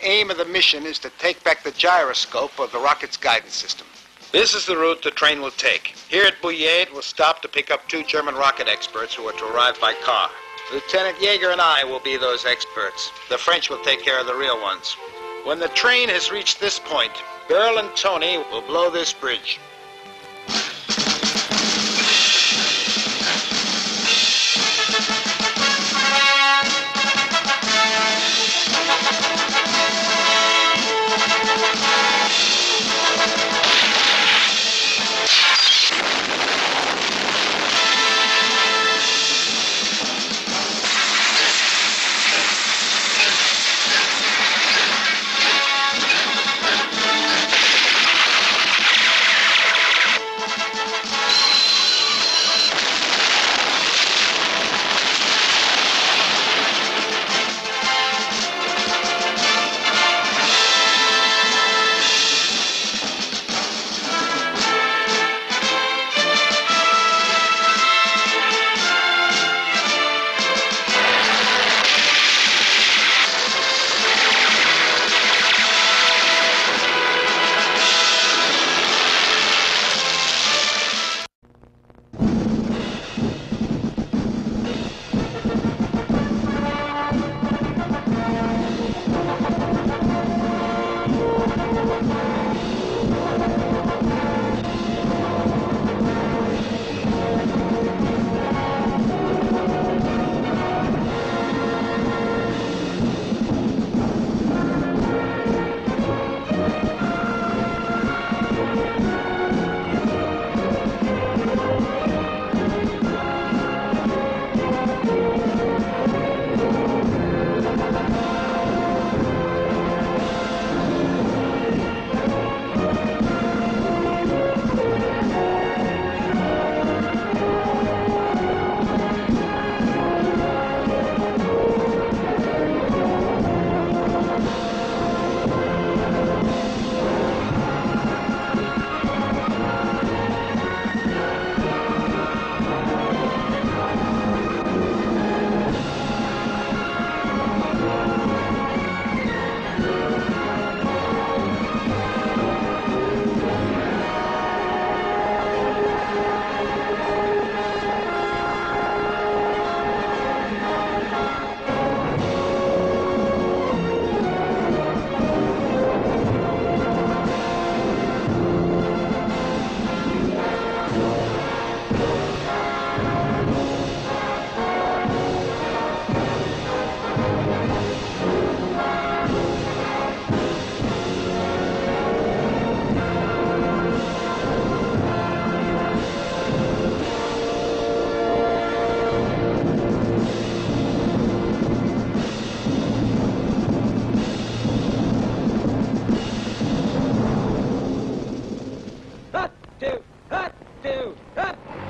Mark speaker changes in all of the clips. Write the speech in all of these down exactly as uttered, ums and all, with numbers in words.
Speaker 1: aim of the mission is to take back the gyroscope of the rocket's guidance system. This is the route the train will take. Here at Bouillet, it will stop to pick up two German rocket experts who are to arrive by car. Lieutenant Yeager and I will be those experts. The French will take care of the real ones. When the train has reached this point, Burl and Tony will blow this bridge.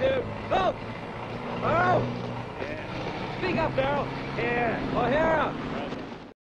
Speaker 2: Speak up, Darryl. Yeah. O'Hara.